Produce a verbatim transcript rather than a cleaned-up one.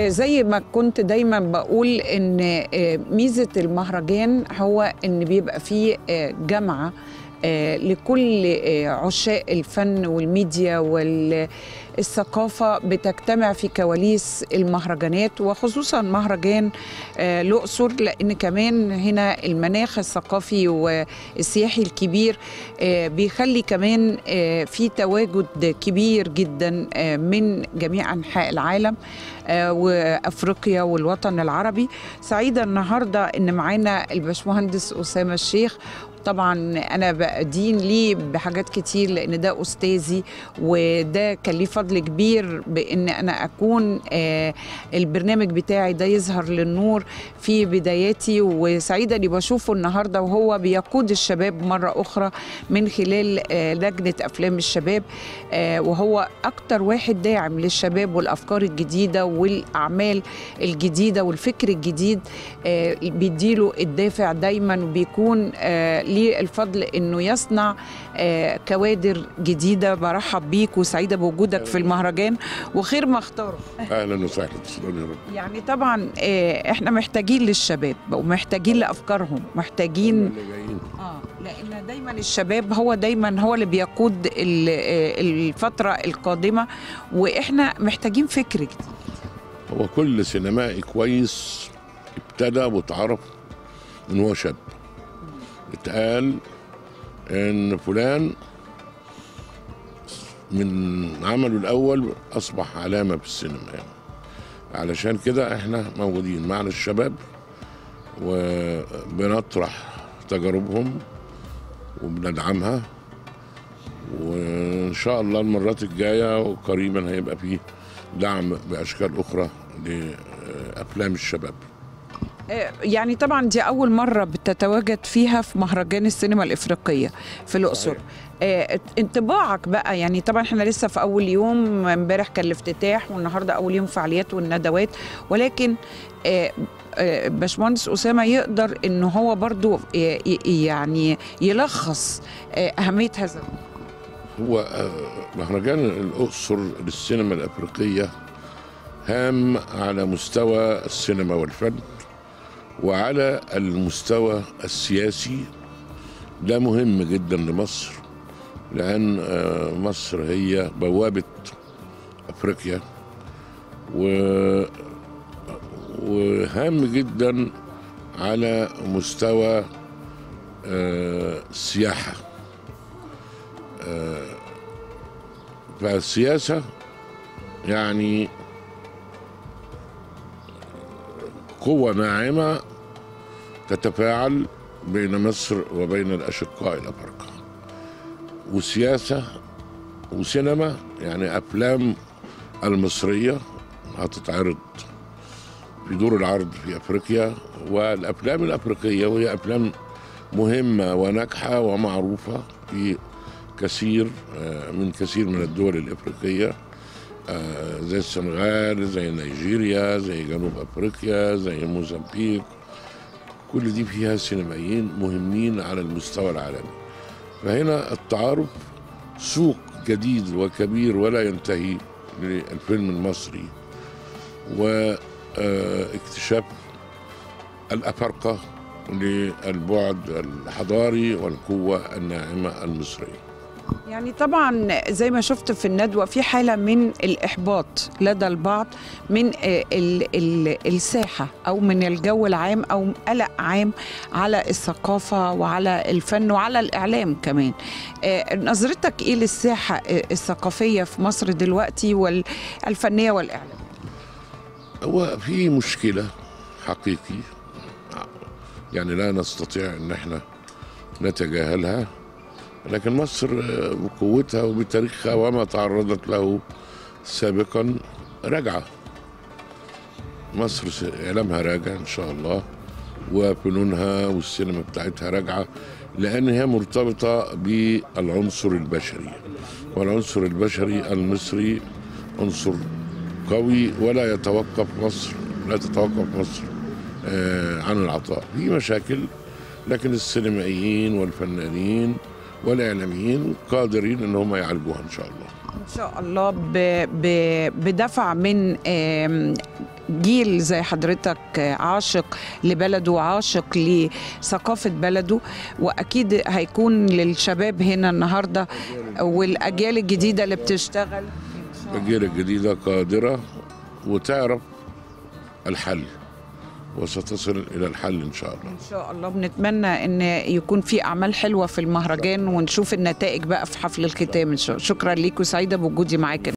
زي ما كنت دايما بقول ان ميزة المهرجان هو ان بيبقى فيه جامعة لكل عشاق الفن والميديا والثقافة بتجتمع في كواليس المهرجانات، وخصوصا مهرجان الأقصر، لأن كمان هنا المناخ الثقافي والسياحي الكبير بيخلي كمان في تواجد كبير جدا من جميع أنحاء العالم وأفريقيا والوطن العربي. سعيدة النهاردة إن معانا الباشمهندس أسامة الشيخ. طبعا أنا بدين ليه بحاجات كتير لأن ده أستاذي، وده كان ليه فضل كبير بأن أنا أكون آه البرنامج بتاعي ده يظهر للنور في بداياتي، وسعيدة أني بشوفه النهاردة وهو بيقود الشباب مرة أخرى من خلال آه لجنة أفلام الشباب، آه وهو أكتر واحد داعم للشباب والأفكار الجديدة والأعمال الجديدة والفكر الجديد، آه بيديله الدافع دايما، وبيكون آه ليه الفضل انه يصنع آه كوادر جديده. برحب بيك وسعيده بوجودك في المهرجان، وخير ما اختاره. اهلا وسهلا. يعني طبعا آه احنا محتاجين للشباب ومحتاجين لافكارهم، محتاجين اه لان دايما الشباب هو دايما هو اللي بيقود الفتره القادمه، واحنا محتاجين فكر جديد. هو كل سينمائي كويس ابتدى واتعرف ان هو شاب، اتقال ان فلان من عمله الاول اصبح علامه في السينما، يعني علشان كده احنا موجودين مع الشباب وبنطرح تجاربهم وبندعمها، وان شاء الله المرات الجايه وقريبا هيبقى فيه دعم باشكال اخرى لافلام الشباب. يعني طبعا دي أول مرة بتتواجد فيها في مهرجان السينما الإفريقية في الأقصر. اه انطباعك بقى، يعني طبعا احنا لسه في أول يوم، امبارح كان الافتتاح والنهارده أول يوم فعاليات والندوات، ولكن اه اه باشمهندس أسامة يقدر إن هو برضو يعني يلخص اه أهمية هذا. هو مهرجان الأقصر للسينما الأفريقية هام على مستوى السينما والفن وعلى المستوى السياسي. ده مهم جدا لمصر، لأن مصر هي بوابة أفريقيا، وهام جدا على مستوى السياحة. فالسياسة يعني قوة ناعمة تتفاعل بين مصر وبين الأشقاء الأفارقة، وسياسة وسينما، يعني أفلام المصرية هتتعرض في دور العرض في أفريقيا، والأفلام الأفريقية وهي أفلام مهمة وناجحة ومعروفة في كثير من كثير من الدول الأفريقية، زي السنغال، زي نيجيريا، زي جنوب أفريقيا، زي موزمبيق. كل دي فيها سينمائيين مهمين على المستوى العالمي. فهنا التعارف سوق جديد وكبير ولا ينتهي للفيلم المصري، واكتشاف الأفارقة للبعد الحضاري والقوة الناعمة المصرية. يعني طبعا زي ما شفت في الندوة في حالة من الإحباط لدى البعض من ال ال الساحة أو من الجو العام أو قلق عام على الثقافة وعلى الفن وعلى الإعلام كمان. نظرتك إيه للساحة الثقافية في مصر دلوقتي والفنية والإعلام؟ هو في مشكلة حقيقي، يعني لا نستطيع أن احنا نتجاهلها، لكن مصر بقوتها وبتاريخها وما تعرضت له سابقا راجعة. مصر إعلامها راجع إن شاء الله، وفنونها والسينما بتاعتها راجعة، لأن هي مرتبطة بالعنصر البشري، والعنصر البشري المصري عنصر قوي، ولا يتوقف مصر لا تتوقف مصر عن العطاء. في مشاكل، لكن السينمائيين والفنانين والإعلاميين قادرين إن هم يعالجوها إن شاء الله. ان شاء الله ب ب بدفع من آم، جيل زي حضرتك عاشق لبلده وعاشق لثقافة بلده، وأكيد هيكون للشباب هنا النهاردة والأجيال الجديدة اللي بتشتغل. الأجيال الجديدة قادرة وتعرف الحل وستصل إلى الحل إن شاء الله. إن شاء الله بنتمنى أن يكون في أعمال حلوة في المهرجان ونشوف النتائج بقى في حفل الختام إن شاء الله. شكرا ليك وسعيدة بوجودي معاك.